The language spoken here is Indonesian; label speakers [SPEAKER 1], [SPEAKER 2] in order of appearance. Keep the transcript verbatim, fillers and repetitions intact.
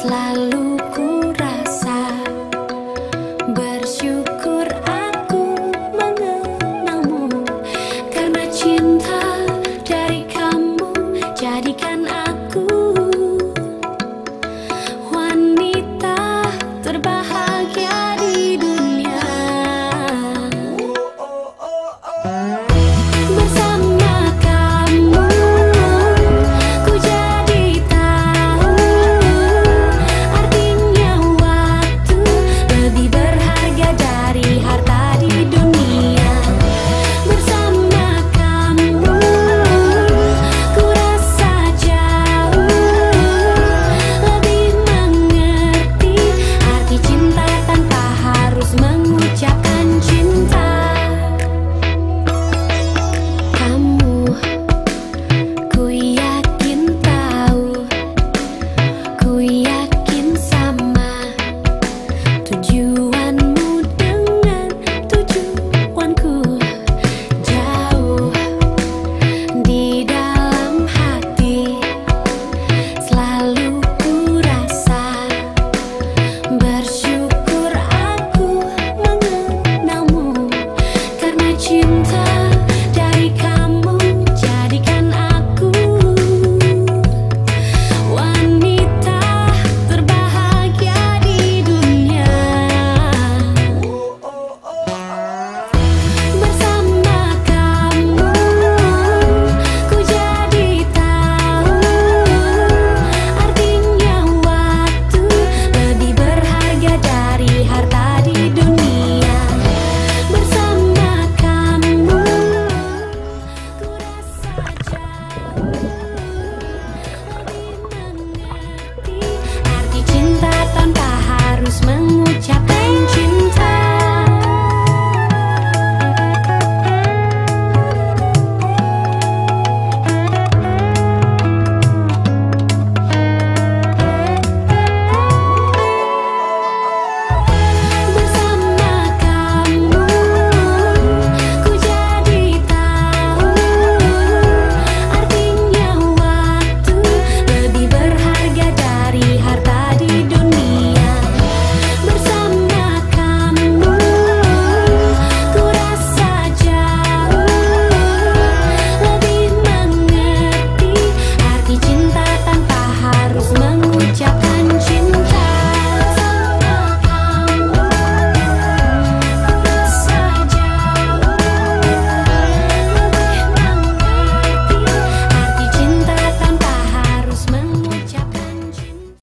[SPEAKER 1] Selalu ku rasa bersyukur aku mengenalmu, karena cinta dari kamu jadikan aku wanita terbahagia di dunia. Bersama kamu ku jadi tahu artinya waktu lebih berharga dari harta di dunia. Bersama kamu ku rasa jauh lebih mengerti arti cinta tanpa harus mengucapkan cinta. Kamu ku yakin tahu, ku yakin sama tujuanmu dengan tujuanku. Jauh di dalam hati selalu ku rasa bersyukur aku mengenalmu, karena cinta dari kamu jadikan aku wanita terbahagia di dunia. Bersama kamu ku jadi tahu artinya waktu lebih berharga dari harta di dunia. Bersama kamu ku rasa jauh lebih mengerti arti cinta tanpa harus mengucapkan